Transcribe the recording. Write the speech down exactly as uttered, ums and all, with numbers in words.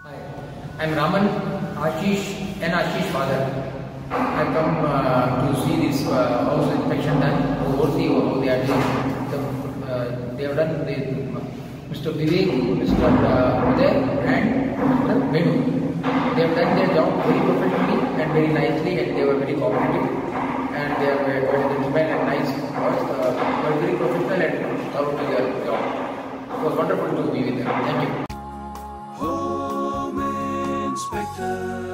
Hi, I'm Raman, Ashish and Ashish father. I come uh, to see this uh, house inspection done, to oversee how they are doing. The, uh, they have done the Mister Vivek, Mister Uh, Uday and Mister Menu. They have done their job very professionally and very nicely, and they were very cooperative. And they are very gentlemen and nice. Uh, they were very professional and thorough to their job. It was wonderful to be with them. Thank you. Home Inspector.